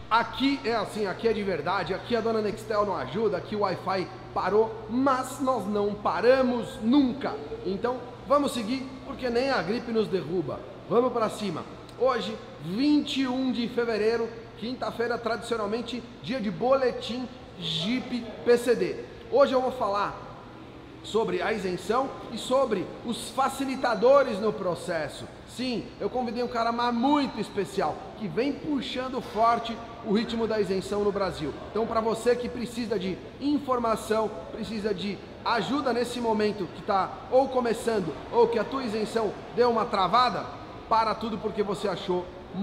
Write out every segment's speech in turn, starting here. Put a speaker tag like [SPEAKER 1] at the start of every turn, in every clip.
[SPEAKER 1] Aqui é assim, aqui é de verdade, aqui a dona Nextel não ajuda, aqui o Wi-Fi parou, mas nós não paramos nunca. Então vamos seguir, porque nem a gripe nos derruba. Vamos para cima. Hoje, 21 de fevereiro, quinta-feira, tradicionalmente dia de boletim Jeep PCD. Hoje eu vou falar sobre a isenção e sobre os facilitadores no processo. Sim, eu convidei um cara muito especial, que vem puxando forte o ritmo da isenção no Brasil. Então, para você que precisa de informação, precisa de ajuda nesse momento que está ou começando, ou que a tua isenção deu uma travada, para tudo porque você achou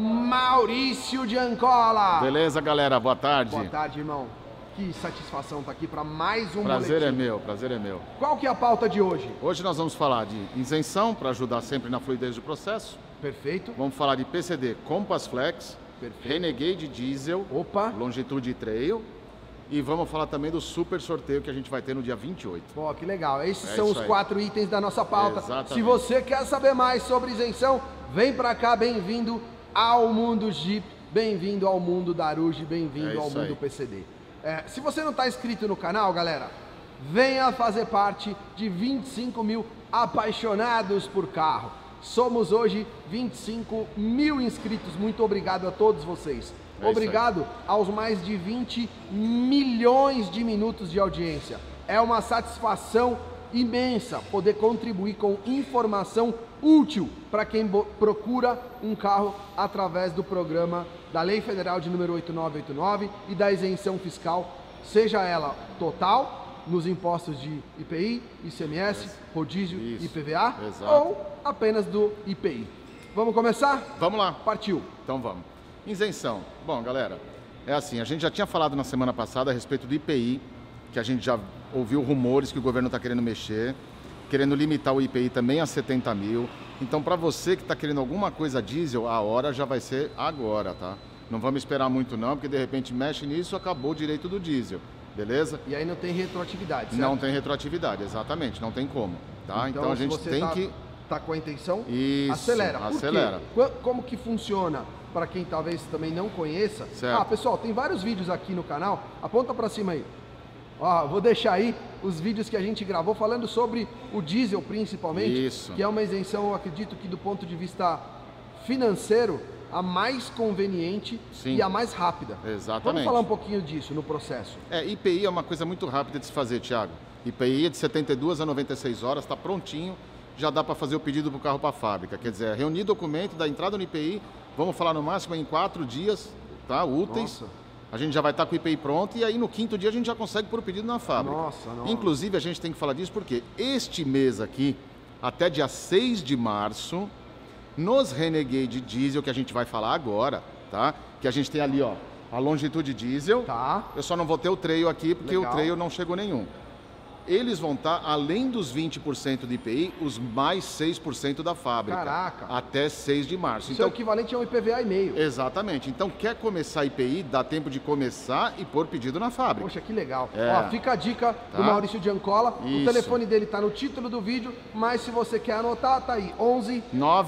[SPEAKER 1] Maurício de Ancola.
[SPEAKER 2] Beleza, galera? Boa tarde.
[SPEAKER 1] Boa tarde, irmão. Que satisfação estar aqui para mais um
[SPEAKER 2] prazer
[SPEAKER 1] boletim.
[SPEAKER 2] É meu, prazer é meu.
[SPEAKER 1] Qual que é a pauta de hoje?
[SPEAKER 2] Hoje nós vamos falar de isenção, para ajudar sempre na fluidez do processo.
[SPEAKER 1] Perfeito.
[SPEAKER 2] Vamos falar de PCD Compass Flex,
[SPEAKER 1] Perfeito.
[SPEAKER 2] Renegade Diesel,
[SPEAKER 1] Opa.
[SPEAKER 2] Longitude Trail. E vamos falar também do super sorteio que a gente vai ter no dia 28.
[SPEAKER 1] Pô, que legal. Esses são os 4 itens da nossa pauta.
[SPEAKER 2] Exatamente.
[SPEAKER 1] Se você quer saber mais sobre isenção, vem para cá, bem-vindo ao mundo Jeep, bem-vindo ao mundo Daruge, bem-vindo ao mundo PCD. Se você não está inscrito no canal, galera, venha fazer parte de 25 mil apaixonados por carro. Somos hoje 25 mil inscritos. Muito obrigado a todos vocês. Obrigado aos mais de 20 milhões de minutos de audiência. É uma satisfação imensa poder contribuir com informação útil para quem procura um carro através do programa da Lei Federal de número 8989 e da isenção fiscal, seja ela total nos impostos de IPI, ICMS, rodízio e IPVA, ou apenas do IPI. Vamos começar?
[SPEAKER 2] Vamos lá.
[SPEAKER 1] Partiu.
[SPEAKER 2] Então vamos. Isenção. Bom, galera, é assim, a gente já tinha falado na semana passada a respeito do IPI, que a gente já ouviu rumores que o governo está querendo mexer, querendo limitar o IPI também a 70 mil. Então, para você que está querendo alguma coisa diesel, a hora já vai ser agora, tá? Não vamos esperar muito não, porque de repente mexe nisso, acabou o direito do diesel, beleza?
[SPEAKER 1] E aí não tem retroatividade, certo?
[SPEAKER 2] Não tem retroatividade, exatamente, não tem como, tá? Então a gente tem que...
[SPEAKER 1] Tá com a intenção?
[SPEAKER 2] Isso,
[SPEAKER 1] acelera. Por
[SPEAKER 2] acelera.
[SPEAKER 1] Quê? Como que funciona? Para quem talvez também não conheça.
[SPEAKER 2] Certo.
[SPEAKER 1] Pessoal, tem vários vídeos aqui no canal. Aponta para cima aí. Ó, vou deixar aí os vídeos que a gente gravou falando sobre o diesel principalmente.
[SPEAKER 2] Isso.
[SPEAKER 1] Que é uma isenção, eu acredito que do ponto de vista financeiro, a mais conveniente.
[SPEAKER 2] Sim.
[SPEAKER 1] E a mais rápida.
[SPEAKER 2] Exatamente.
[SPEAKER 1] Vamos falar um pouquinho disso no processo.
[SPEAKER 2] IPI é uma coisa muito rápida de se fazer, Thiago. IPI é de 72 a 96 horas, está prontinho. Já dá para fazer o pedido para o carro para a fábrica. Quer dizer, reunir documento da entrada no IPI, vamos falar no máximo em 4 dias, tá? Úteis.
[SPEAKER 1] Nossa.
[SPEAKER 2] A gente já vai estar com o IPI pronto e aí no 5º dia a gente já consegue pôr o pedido na fábrica.
[SPEAKER 1] Nossa.
[SPEAKER 2] Inclusive a gente tem que falar disso porque este mês aqui, até dia 6 de março, nos Renegade Diesel, que a gente vai falar agora, tá? Que a gente tem ali, ó, a Longitude Diesel.
[SPEAKER 1] Tá.
[SPEAKER 2] Eu só não vou ter o Trail aqui porque
[SPEAKER 1] Legal.
[SPEAKER 2] o Trail não chegou nenhum. Eles vão estar, além dos 20% de IPI, os mais 6% da fábrica.
[SPEAKER 1] Caraca.
[SPEAKER 2] Até 6 de março.
[SPEAKER 1] Isso é o equivalente a um IPVA e meio.
[SPEAKER 2] Exatamente. Então, quer começar IPI, dá tempo de começar e pôr pedido na fábrica.
[SPEAKER 1] Poxa, que legal.
[SPEAKER 2] É.
[SPEAKER 1] Ó, fica a dica do Maurício de Ancola.
[SPEAKER 2] Isso.
[SPEAKER 1] O telefone dele tá no título do vídeo, mas se você quer anotar, tá aí, 11...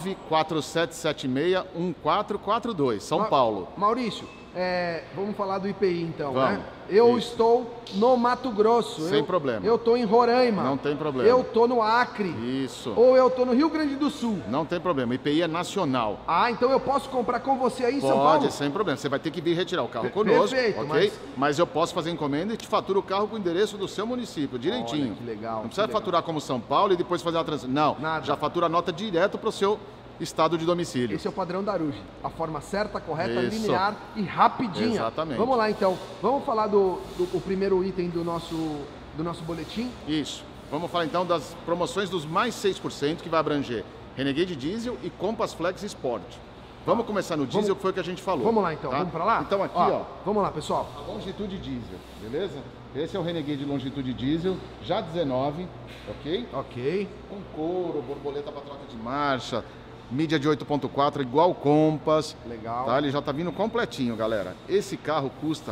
[SPEAKER 2] 94776-1442, São Paulo.
[SPEAKER 1] Maurício, vamos falar do IPI então,
[SPEAKER 2] Vamos.
[SPEAKER 1] né? Eu
[SPEAKER 2] Isso.
[SPEAKER 1] estou no Mato Grosso.
[SPEAKER 2] Sem problema.
[SPEAKER 1] Eu estou em Roraima.
[SPEAKER 2] Não tem problema.
[SPEAKER 1] Eu estou no Acre.
[SPEAKER 2] Isso.
[SPEAKER 1] Ou eu estou no Rio Grande do Sul.
[SPEAKER 2] Não tem problema. IPI é nacional.
[SPEAKER 1] Ah, então eu posso comprar com você aí em São Paulo?
[SPEAKER 2] Pode, sem problema. Você vai ter que vir retirar o carro conosco,
[SPEAKER 1] perfeito,
[SPEAKER 2] ok? Mas eu posso fazer encomenda e te faturo o carro com o endereço do seu município, direitinho.
[SPEAKER 1] Olha, que legal.
[SPEAKER 2] Não precisa faturar como São Paulo e depois fazer a transição. Não,
[SPEAKER 1] nada.
[SPEAKER 2] Já fatura a nota direto para o seu estado de domicílio.
[SPEAKER 1] Esse é o padrão Daruge. A forma certa, correta,
[SPEAKER 2] Isso.
[SPEAKER 1] linear e rapidinha.
[SPEAKER 2] Exatamente.
[SPEAKER 1] Vamos lá então. Vamos falar do primeiro item do nosso boletim.
[SPEAKER 2] Isso. Vamos falar então das promoções dos mais 6% que vai abranger Renegade Diesel e Compass Flex Sport. Vamos começar no diesel, que foi o que a gente falou.
[SPEAKER 1] Vamos lá então,
[SPEAKER 2] tá?
[SPEAKER 1] vamos para lá?
[SPEAKER 2] Então aqui, ó.
[SPEAKER 1] Vamos lá, pessoal.
[SPEAKER 2] A Longitude Diesel, beleza? Esse é o Renegade Longitude Diesel, já 19, ok?
[SPEAKER 1] Ok.
[SPEAKER 2] Com couro, borboleta para troca de marcha, mídia de 8.4, igual Compass.
[SPEAKER 1] Legal.
[SPEAKER 2] Tá? Ele já tá vindo completinho, galera. Esse carro custa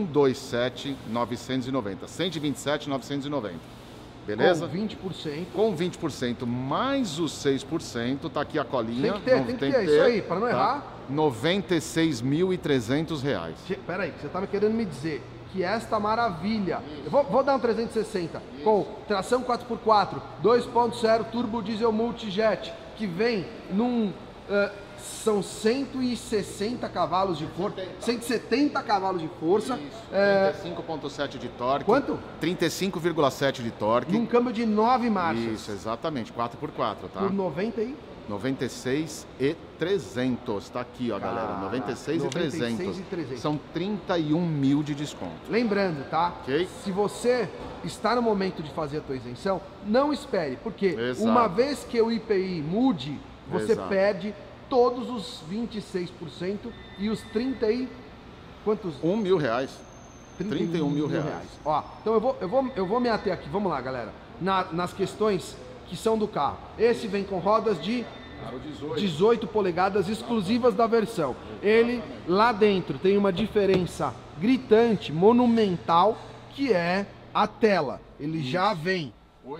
[SPEAKER 2] 127.990, 127.990. Beleza?
[SPEAKER 1] Com 20%.
[SPEAKER 2] Com 20% mais os 6%, tá aqui a colinha.
[SPEAKER 1] Tem que ter, isso aí, para não errar.
[SPEAKER 2] R$96.300.
[SPEAKER 1] Peraí, você tá querendo me dizer que esta maravilha, eu vou dar um 360, com tração 4x4, 2.0 turbo diesel multijet, que vem num... são 160 cavalos de força, 170 cavalos de força.
[SPEAKER 2] 35,7 de torque.
[SPEAKER 1] Quanto?
[SPEAKER 2] 35,7 de torque.
[SPEAKER 1] Num câmbio de 9 marchas.
[SPEAKER 2] Isso, exatamente, 4x4, tá?
[SPEAKER 1] Por 90 aí?
[SPEAKER 2] 96.300, tá aqui, ó, galera, 96.300. São 31 mil de desconto.
[SPEAKER 1] Lembrando, tá?
[SPEAKER 2] Okay.
[SPEAKER 1] Se você está no momento de fazer a tua isenção, não espere, porque uma vez que o IPI mude, você perde todos os 26% e os 30 e... quantos?
[SPEAKER 2] R$1.000. 31 mil reais.
[SPEAKER 1] Ó, então eu vou me ater aqui, vamos lá, galera, nas questões que são do carro. Esse vem com rodas de 18 polegadas exclusivas da versão. Ele lá dentro tem uma diferença gritante, monumental, que é a tela. Ele já vem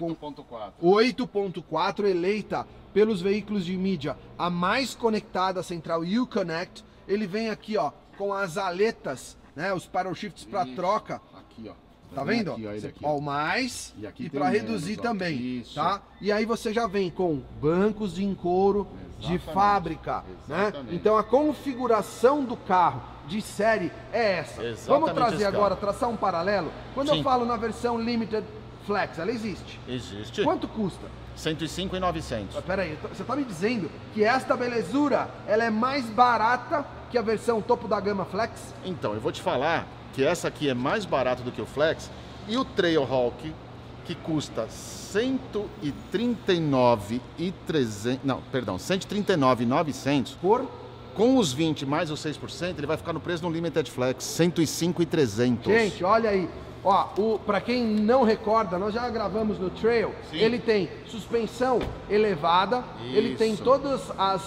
[SPEAKER 1] 8.4, eleita pelos veículos de mídia a mais conectada à central Uconnect. Ele vem aqui, ó, com as aletas, né, os paddle shifts para troca.
[SPEAKER 2] Aqui, ó.
[SPEAKER 1] Tá vendo?
[SPEAKER 2] Aqui, ó, ele aqui,
[SPEAKER 1] ó, o mais e para reduzir
[SPEAKER 2] ó,
[SPEAKER 1] também,
[SPEAKER 2] isso.
[SPEAKER 1] tá? E aí você já vem com bancos de couro de fábrica, né? Então a configuração do carro de série é essa. Vamos trazer agora, traçar um paralelo. Quando eu falo na versão Limited Flex, ela existe?
[SPEAKER 2] Existe.
[SPEAKER 1] Quanto custa?
[SPEAKER 2] 105.900.
[SPEAKER 1] Peraí, você tá me dizendo que esta belezura, ela é mais barata que a versão topo da gama Flex?
[SPEAKER 2] Então, eu vou te falar que essa aqui é mais barata do que o Flex, e o Trailhawk, que custa 139.900 com os 20 mais os 6%, ele vai ficar no preço no Limited Flex, 105.300.
[SPEAKER 1] Gente, olha aí. Ó, para quem não recorda, nós já gravamos no Trail. Sim. Ele tem suspensão elevada, ele tem todos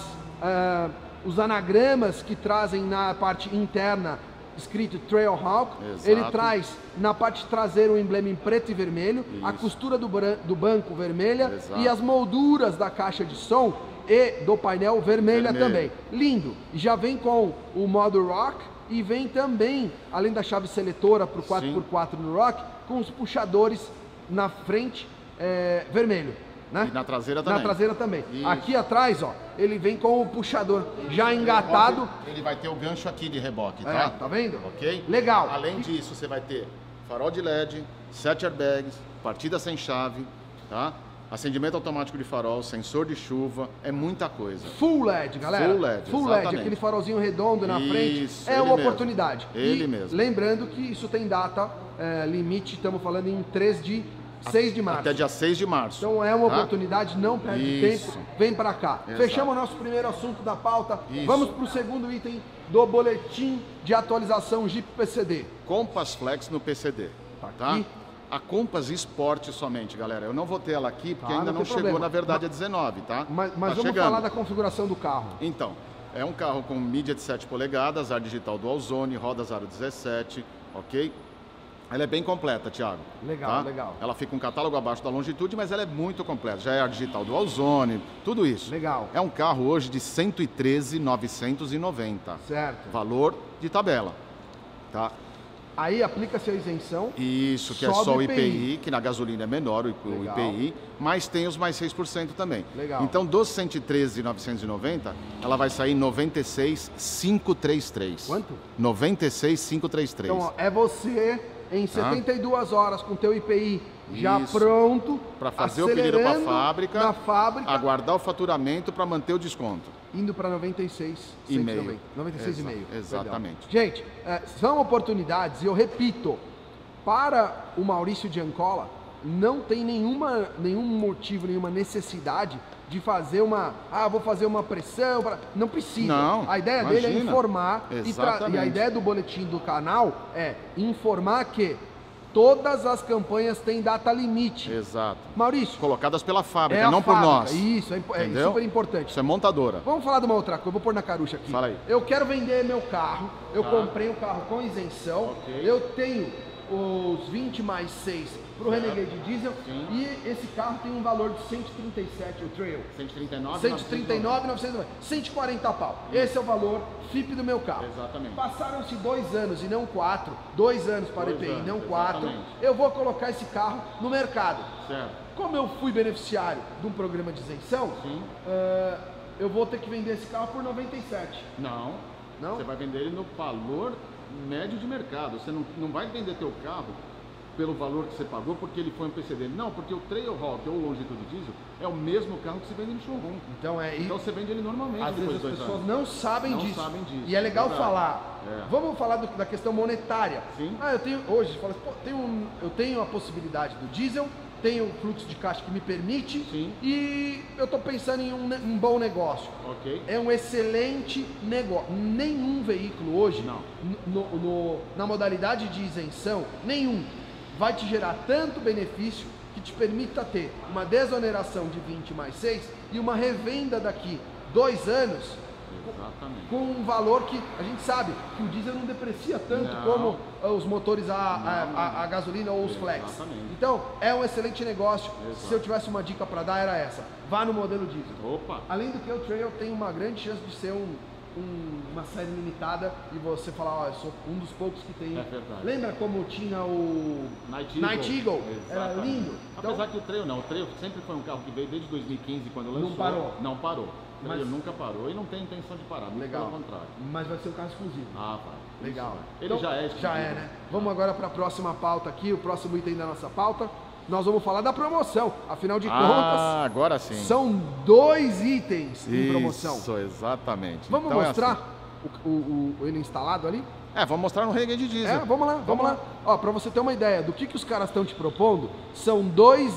[SPEAKER 1] os anagramas que trazem na parte interna escrito Trailhawk. Exato. Ele traz na parte traseira o emblema em preto e vermelho, a costura do banco vermelha. Exato. E as molduras da caixa de som e do painel vermelha também. Lindo! E já vem com o modo Rock e vem também, além da chave seletora para o 4x4 no Rock, com os puxadores na frente vermelho. Né?
[SPEAKER 2] E na traseira também.
[SPEAKER 1] Na traseira também. Isso. Aqui atrás, ó, ele vem com o puxador já engatado.
[SPEAKER 2] Ele vai ter o gancho aqui de reboque, tá?
[SPEAKER 1] Tá vendo?
[SPEAKER 2] Ok?
[SPEAKER 1] Legal.
[SPEAKER 2] Além disso, você vai ter farol de LED, 7 airbags, partida sem chave, tá? Acendimento automático de farol, sensor de chuva, é muita coisa.
[SPEAKER 1] Full LED, galera.
[SPEAKER 2] Full LED,
[SPEAKER 1] Full LED, aquele farolzinho redondo na frente. É uma oportunidade.
[SPEAKER 2] Ele mesmo.
[SPEAKER 1] Lembrando que isso tem data limite, estamos falando em 6 de março.
[SPEAKER 2] Até dia 6 de março.
[SPEAKER 1] Então é uma oportunidade, não perde tempo, vem pra cá. Exato. Fechamos o nosso primeiro assunto da pauta. Isso. Vamos pro segundo item do boletim de atualização Jeep PCD.
[SPEAKER 2] Compass Flex no PCD. Tá? A Compass Sport somente, galera. Eu não vou ter ela aqui porque ainda não chegou, na verdade, a 19, tá?
[SPEAKER 1] Mas vamos falar da configuração do carro.
[SPEAKER 2] Então, é um carro com mídia de 7 polegadas, ar digital Dual Zone, rodas aro 17, ok? Ela é bem completa, Thiago.
[SPEAKER 1] Legal, legal.
[SPEAKER 2] Ela fica um catálogo abaixo da longitude, mas ela é muito completa. Já é ar digital Dual Zone, tudo isso.
[SPEAKER 1] Legal.
[SPEAKER 2] É um carro hoje de 113.990.
[SPEAKER 1] Certo.
[SPEAKER 2] Valor de tabela, tá?
[SPEAKER 1] Aí aplica-se a isenção.
[SPEAKER 2] Isso, que é só o IPI, que na gasolina é menor o IPI, mas tem os mais 6% também.
[SPEAKER 1] Legal.
[SPEAKER 2] Então, dos 113.990, ela vai sair 96.533.
[SPEAKER 1] Quanto?
[SPEAKER 2] 96.533.
[SPEAKER 1] Então, ó, é você em 72 horas com o teu IPI já pronto,
[SPEAKER 2] para fazer o pedido para a fábrica,
[SPEAKER 1] na fábrica,
[SPEAKER 2] aguardar o faturamento para manter o desconto.
[SPEAKER 1] Indo para 96,5. 96,5.
[SPEAKER 2] Exatamente.
[SPEAKER 1] Gente, são oportunidades, e eu repito, para o Maurício Giancola, não tem nenhum motivo, nenhuma necessidade de fazer vou fazer uma pressão. Não precisa.
[SPEAKER 2] Não,
[SPEAKER 1] a ideia dele é informar, e a ideia do boletim do canal é informar que todas as campanhas têm data limite.
[SPEAKER 2] Exato.
[SPEAKER 1] Maurício.
[SPEAKER 2] Colocadas pela fábrica, não por nós.
[SPEAKER 1] Isso, é super importante.
[SPEAKER 2] Isso é montadora.
[SPEAKER 1] Vamos falar de uma outra coisa, eu vou pôr na carucha aqui.
[SPEAKER 2] Fala aí.
[SPEAKER 1] Eu quero vender meu carro, eu comprei um carro com isenção, eu tenho os 20 mais 6 para o Renegade Diesel.
[SPEAKER 2] Sim.
[SPEAKER 1] E esse carro tem um valor de 137, o Trail.
[SPEAKER 2] 139.990.
[SPEAKER 1] 140 pau. Esse é o valor FIP do meu carro.
[SPEAKER 2] Exatamente.
[SPEAKER 1] Passaram-se 2 anos e não 4, 2 anos para o EPI e não 4.
[SPEAKER 2] Exatamente.
[SPEAKER 1] Eu vou colocar esse carro no mercado.
[SPEAKER 2] Certo.
[SPEAKER 1] Como eu fui beneficiário de um programa de isenção,
[SPEAKER 2] Sim.
[SPEAKER 1] Eu vou ter que vender esse carro por 97.
[SPEAKER 2] Não.
[SPEAKER 1] Não?
[SPEAKER 2] Você vai vender ele no valor médio de mercado. Você não vai vender teu carro pelo valor que você pagou porque ele foi um PCD. Não, porque o Trailhawk ou o Longitude Diesel é o mesmo carro que você vende no showroom.
[SPEAKER 1] Então
[SPEAKER 2] você vende ele normalmente.
[SPEAKER 1] Às vezes as pessoas não sabem disso. E é
[SPEAKER 2] É
[SPEAKER 1] legal
[SPEAKER 2] verdade.
[SPEAKER 1] falar. Vamos falar da questão monetária.
[SPEAKER 2] Sim.
[SPEAKER 1] Eu tenho hoje, fala, pô, eu tenho a possibilidade do diesel, tenho um fluxo de caixa que me permite.
[SPEAKER 2] Sim.
[SPEAKER 1] E eu estou pensando em um bom negócio.
[SPEAKER 2] Ok.
[SPEAKER 1] É um excelente negócio. Nenhum veículo hoje,
[SPEAKER 2] Não.
[SPEAKER 1] na modalidade de isenção, nenhum vai te gerar tanto benefício que te permita ter uma desoneração de 20 mais 6 e uma revenda daqui 2 anos.
[SPEAKER 2] Exatamente.
[SPEAKER 1] Com um valor que a gente sabe que o diesel não deprecia tanto como os motores a gasolina ou os flex.
[SPEAKER 2] Exatamente.
[SPEAKER 1] Então, é um excelente negócio.
[SPEAKER 2] Exato.
[SPEAKER 1] Se eu tivesse uma dica para dar, era essa. Vá no modelo diesel.
[SPEAKER 2] Opa!
[SPEAKER 1] Além do que, o Trail tem uma grande chance de ser uma série limitada e você falar, ó, eu sou um dos poucos que tem.
[SPEAKER 2] É verdade.
[SPEAKER 1] Lembra como tinha o Night Eagle? Era lindo. Então,
[SPEAKER 2] Apesar que o Trail não, o Trail sempre foi um carro que veio desde 2015 quando lançou.
[SPEAKER 1] Não parou.
[SPEAKER 2] Não parou. O Trail
[SPEAKER 1] Mas-
[SPEAKER 2] nunca parou e não tem intenção de parar, muito
[SPEAKER 1] legal.
[SPEAKER 2] pelo contrário.
[SPEAKER 1] Mas vai ser um carro exclusivo.
[SPEAKER 2] Ah, vai.
[SPEAKER 1] Legal.
[SPEAKER 2] Ele
[SPEAKER 1] Então,
[SPEAKER 2] já é exclusivo.
[SPEAKER 1] Já é, né? Vamos agora para a próxima pauta aqui, o próximo item da nossa pauta. Nós vamos falar da promoção. Afinal de contas,
[SPEAKER 2] agora sim.
[SPEAKER 1] são 2 itens em promoção.
[SPEAKER 2] Isso, exatamente.
[SPEAKER 1] Vamos
[SPEAKER 2] Então
[SPEAKER 1] mostrar
[SPEAKER 2] assim.
[SPEAKER 1] ele instalado ali?
[SPEAKER 2] Vamos mostrar no Renegade Diesel.
[SPEAKER 1] Vamos lá. Ó, para você ter uma ideia do que os caras estão te propondo, são dois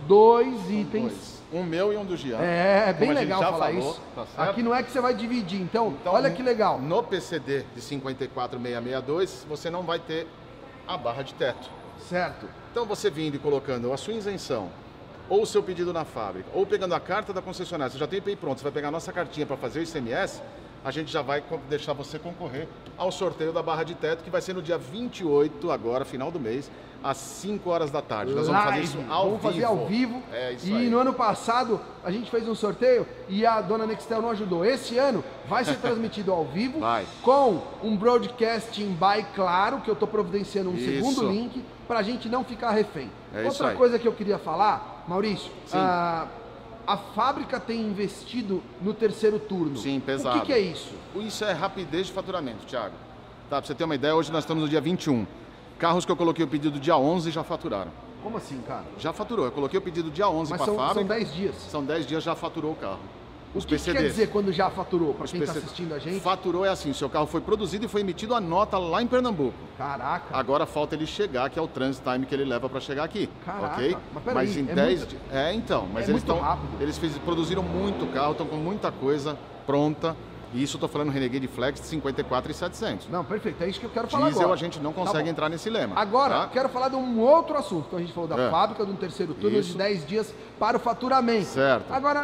[SPEAKER 1] itens.
[SPEAKER 2] Um meu e um do Gian.
[SPEAKER 1] É bem
[SPEAKER 2] Como a gente
[SPEAKER 1] legal
[SPEAKER 2] já
[SPEAKER 1] falar
[SPEAKER 2] falou,
[SPEAKER 1] isso.
[SPEAKER 2] tá certo?
[SPEAKER 1] Aqui não é que você vai dividir, então olha que legal.
[SPEAKER 2] No PCD de 54662, você não vai ter a barra de teto.
[SPEAKER 1] Certo.
[SPEAKER 2] Então você vindo e colocando a sua isenção, ou o seu pedido na fábrica, ou pegando a carta da concessionária, você já tem o IPI pronto, você vai pegar a nossa cartinha para fazer o ICMS, a gente já vai deixar você concorrer ao sorteio da barra de teto, que vai ser no dia 28, agora, final do mês, às 5 horas da tarde. Nós vamos fazer isso ao vivo.
[SPEAKER 1] Vamos fazer ao vivo.
[SPEAKER 2] É isso
[SPEAKER 1] e
[SPEAKER 2] aí.
[SPEAKER 1] no ano passado a gente fez um sorteio e a dona Nextel não ajudou. Esse ano vai ser transmitido ao vivo
[SPEAKER 2] Vai.
[SPEAKER 1] com um broadcasting by Claro, que eu estou providenciando um
[SPEAKER 2] Isso.
[SPEAKER 1] segundo link para a gente não ficar refém.
[SPEAKER 2] É isso
[SPEAKER 1] Outra
[SPEAKER 2] aí.
[SPEAKER 1] coisa que eu queria falar, Maurício,
[SPEAKER 2] Sim.
[SPEAKER 1] a fábrica tem investido no terceiro turno.
[SPEAKER 2] Sim, pesado.
[SPEAKER 1] O que é isso?
[SPEAKER 2] Isso é rapidez de faturamento, Thiago. Tá, pra você ter uma ideia, hoje nós estamos no dia 21. Carros que eu coloquei o pedido dia 11 já faturaram.
[SPEAKER 1] Como assim, cara?
[SPEAKER 2] Já faturou. Eu coloquei o pedido dia 11
[SPEAKER 1] Mas
[SPEAKER 2] para a
[SPEAKER 1] são
[SPEAKER 2] fábrica.
[SPEAKER 1] 10 dias.
[SPEAKER 2] São 10 dias, já faturou o carro.
[SPEAKER 1] O que quer dizer quando já faturou, para quem está
[SPEAKER 2] PC
[SPEAKER 1] assistindo a gente?
[SPEAKER 2] Faturou é assim, o seu carro foi produzido e foi emitido a nota lá em Pernambuco.
[SPEAKER 1] Caraca.
[SPEAKER 2] Agora falta ele chegar, que é o transit time que ele leva para chegar aqui.
[SPEAKER 1] Caraca,
[SPEAKER 2] ok?
[SPEAKER 1] mas peraí,
[SPEAKER 2] em
[SPEAKER 1] é
[SPEAKER 2] 10
[SPEAKER 1] muito-
[SPEAKER 2] dias. Então, mas
[SPEAKER 1] é
[SPEAKER 2] eles
[SPEAKER 1] muito
[SPEAKER 2] estão.
[SPEAKER 1] rápido.
[SPEAKER 2] Eles produziram muito carro, estão com muita coisa pronta. E isso eu tô falando Renegade Flex de 54.700.
[SPEAKER 1] Não, perfeito, é isso que eu quero falar
[SPEAKER 2] Diesel
[SPEAKER 1] agora.
[SPEAKER 2] a gente não
[SPEAKER 1] Tá
[SPEAKER 2] consegue
[SPEAKER 1] bom.
[SPEAKER 2] entrar nesse lema.
[SPEAKER 1] Agora,
[SPEAKER 2] tá?
[SPEAKER 1] quero falar de um outro assunto. Então a gente falou da
[SPEAKER 2] É.
[SPEAKER 1] fábrica, de um terceiro turno
[SPEAKER 2] Isso.
[SPEAKER 1] de 10 dias para o faturamento.
[SPEAKER 2] Certo.
[SPEAKER 1] Agora,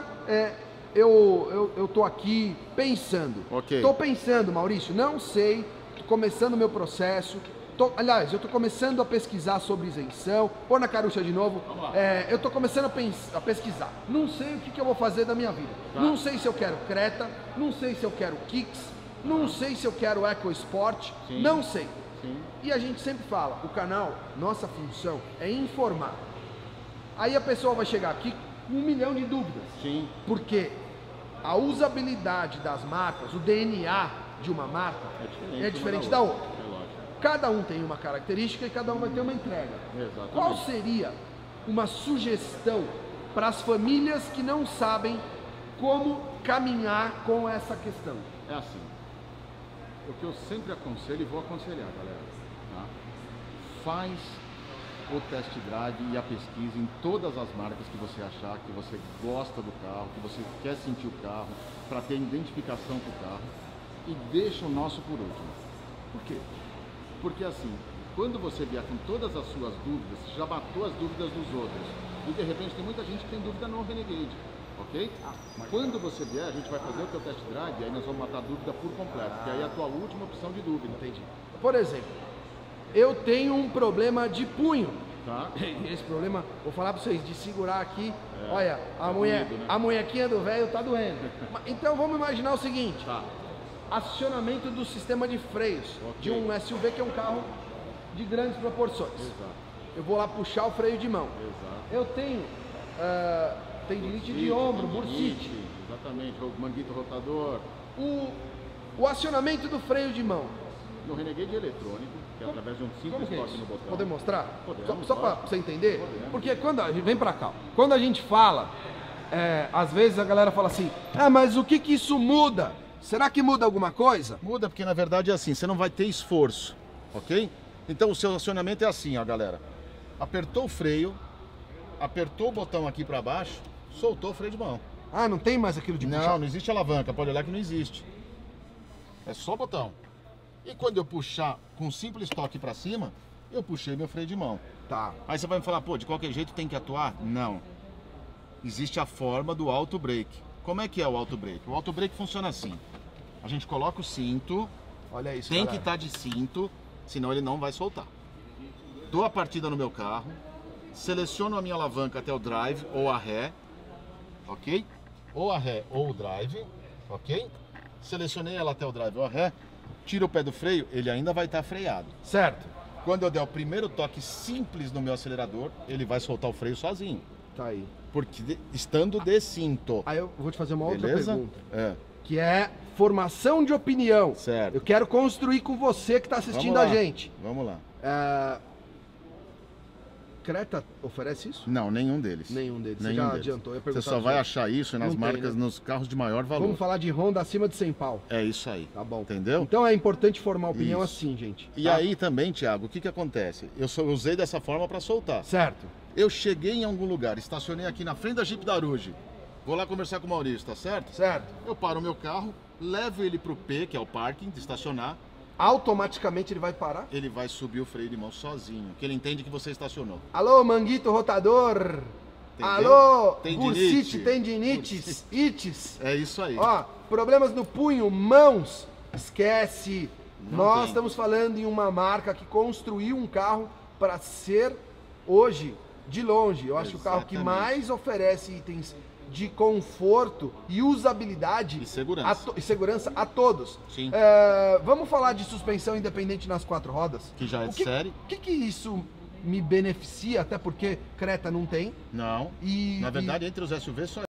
[SPEAKER 1] eu tô aqui pensando.
[SPEAKER 2] Ok.
[SPEAKER 1] Tô pensando, Maurício, não sei, tô começando o meu processo. Aliás, eu tô começando a pesquisar sobre isenção. Pôr na carucha de novo.
[SPEAKER 2] Vamos lá.
[SPEAKER 1] Eu tô começando a pesquisar. Não sei o que eu vou fazer da minha vida.
[SPEAKER 2] Tá.
[SPEAKER 1] Não sei se eu quero Creta, não sei se eu quero Kicks, não sei se eu quero EcoSport,
[SPEAKER 2] Sim.
[SPEAKER 1] não sei.
[SPEAKER 2] Sim.
[SPEAKER 1] E a gente sempre fala, o canal, nossa função é informar. Aí a pessoa vai chegar aqui com 1 milhão de dúvidas.
[SPEAKER 2] Sim.
[SPEAKER 1] Porque a usabilidade das marcas, o DNA de uma marca é diferente da outra.
[SPEAKER 2] É lógico.
[SPEAKER 1] Cada um tem uma característica e cada um vai ter uma entrega.
[SPEAKER 2] Exatamente.
[SPEAKER 1] Qual seria uma sugestão para as famílias que não sabem como caminhar com essa questão?
[SPEAKER 2] É assim. O que eu sempre aconselho e vou aconselhar, galera, tá? Faz o test drive e a pesquisa em todas as marcas que você achar que você gosta do carro, que você quer sentir o carro, para ter identificação com o carro, e deixa o nosso por último. Por quê? Porque assim, quando você vier com todas as suas dúvidas, você já matou as dúvidas dos outros. E de repente tem muita gente que tem dúvida no Renegade, ok? Quando você vier, a gente vai fazer o teu test drive e aí nós vamos matar a dúvida por completo, que aí é a tua última opção de dúvida.
[SPEAKER 1] Entendi. Por exemplo, eu tenho um problema de punho.
[SPEAKER 2] Tá.
[SPEAKER 1] Esse problema, vou falar para vocês, de segurar aqui, olha,
[SPEAKER 2] doído, né?
[SPEAKER 1] a munhequinha do velho tá doendo. Então vamos imaginar o seguinte,
[SPEAKER 2] Tá.
[SPEAKER 1] acionamento do sistema de freios de um SUV, que é um carro de grandes proporções.
[SPEAKER 2] Exato.
[SPEAKER 1] Eu vou lá puxar o freio de mão.
[SPEAKER 2] Exato.
[SPEAKER 1] Eu tenho tendinite de ombro, bursite.
[SPEAKER 2] Exatamente, manguito rotador.
[SPEAKER 1] O acionamento do freio de mão.
[SPEAKER 2] No Renegade eletrônico, que é através de um simples
[SPEAKER 1] que é
[SPEAKER 2] toque
[SPEAKER 1] isso?
[SPEAKER 2] no botão.
[SPEAKER 1] Podemos mostrar?
[SPEAKER 2] Podemos,
[SPEAKER 1] Só para
[SPEAKER 2] claro.
[SPEAKER 1] você entender?
[SPEAKER 2] Podemos.
[SPEAKER 1] Porque quando a gente vem para cá, quando a gente fala, às vezes a galera fala assim, mas o que isso muda? Será que muda alguma coisa?
[SPEAKER 2] Muda porque na verdade é assim, você não vai ter esforço, ok? Então o seu acionamento é assim, ó, galera. Apertou o freio, apertou o botão aqui para baixo, soltou o freio de mão.
[SPEAKER 1] Ah, não tem mais aquilo de puxar?
[SPEAKER 2] Não existe alavanca, pode olhar que não existe. É só botão. E quando eu puxar com um simples toque para cima, eu puxei meu freio de mão.
[SPEAKER 1] Tá.
[SPEAKER 2] Aí você vai me falar, pô, de qualquer jeito tem que atuar? Não. Existe a forma do auto brake. Como é que é o auto brake? O auto brake funciona assim. A gente coloca o cinto,
[SPEAKER 1] Olha isso,
[SPEAKER 2] tem
[SPEAKER 1] galera.
[SPEAKER 2] que estar de cinto, senão ele não vai soltar. Dou a partida no meu carro, seleciono a minha alavanca até o drive ou a ré, ok? Ou a ré ou o drive, ok? Selecionei ela até o drive ou a ré, tiro o pé do freio, ele ainda vai estar freado.
[SPEAKER 1] Certo.
[SPEAKER 2] Quando eu der o primeiro toque simples no meu acelerador, ele vai soltar o freio sozinho.
[SPEAKER 1] Tá aí.
[SPEAKER 2] Porque estando de cinto.
[SPEAKER 1] Aí eu vou te fazer uma outra
[SPEAKER 2] Beleza?
[SPEAKER 1] pergunta.
[SPEAKER 2] É.
[SPEAKER 1] Que é formação de opinião.
[SPEAKER 2] Certo.
[SPEAKER 1] Eu quero construir com você que está assistindo
[SPEAKER 2] Vamos
[SPEAKER 1] a
[SPEAKER 2] lá.
[SPEAKER 1] gente.
[SPEAKER 2] Vamos lá.
[SPEAKER 1] Creta oferece isso?
[SPEAKER 2] Não, nenhum deles.
[SPEAKER 1] Nenhum deles. Você
[SPEAKER 2] Nenhum
[SPEAKER 1] já
[SPEAKER 2] deles.
[SPEAKER 1] adiantou. Eu ia
[SPEAKER 2] Você
[SPEAKER 1] perguntar
[SPEAKER 2] só
[SPEAKER 1] dos
[SPEAKER 2] vai
[SPEAKER 1] outros.
[SPEAKER 2] achar isso nas
[SPEAKER 1] Não tem,
[SPEAKER 2] marcas,
[SPEAKER 1] né?
[SPEAKER 2] nos carros de maior valor.
[SPEAKER 1] Vamos falar de Honda acima de 100 pau.
[SPEAKER 2] É isso aí.
[SPEAKER 1] Tá bom.
[SPEAKER 2] Entendeu?
[SPEAKER 1] Então é importante formar opinião
[SPEAKER 2] Isso.
[SPEAKER 1] assim, gente.
[SPEAKER 2] E
[SPEAKER 1] tá?
[SPEAKER 2] aí também, Thiago, o que acontece? Eu só usei dessa forma para soltar.
[SPEAKER 1] Certo.
[SPEAKER 2] Eu cheguei em algum lugar, estacionei aqui na frente da Jeep Daruge. Vou lá conversar com o Maurício, tá certo?
[SPEAKER 1] Certo.
[SPEAKER 2] Eu paro o meu carro, levo ele pro P, que é o parking, de estacionar.
[SPEAKER 1] Automaticamente ele vai parar.
[SPEAKER 2] Ele vai subir o freio de mão sozinho, que ele entende que você estacionou.
[SPEAKER 1] Alô, manguito rotador.
[SPEAKER 2] Entendeu?
[SPEAKER 1] Alô,
[SPEAKER 2] Tendinite.
[SPEAKER 1] bursite, tendinites, ites.
[SPEAKER 2] É isso aí.
[SPEAKER 1] Ó, problemas no punho, mãos, esquece.
[SPEAKER 2] Não
[SPEAKER 1] Nós
[SPEAKER 2] tem.
[SPEAKER 1] estamos falando em uma marca que construiu um carro para ser hoje, de longe, eu acho o carro que
[SPEAKER 2] Exatamente.
[SPEAKER 1] mais oferece itens de conforto e usabilidade
[SPEAKER 2] E segurança.
[SPEAKER 1] e segurança a todos.
[SPEAKER 2] Sim.
[SPEAKER 1] Vamos falar de suspensão independente nas 4 rodas?
[SPEAKER 2] Que já é
[SPEAKER 1] O
[SPEAKER 2] de
[SPEAKER 1] que,
[SPEAKER 2] série.
[SPEAKER 1] O que isso me beneficia, até porque Creta não tem.
[SPEAKER 2] Não.
[SPEAKER 1] E,
[SPEAKER 2] Na verdade, entre os SUVs só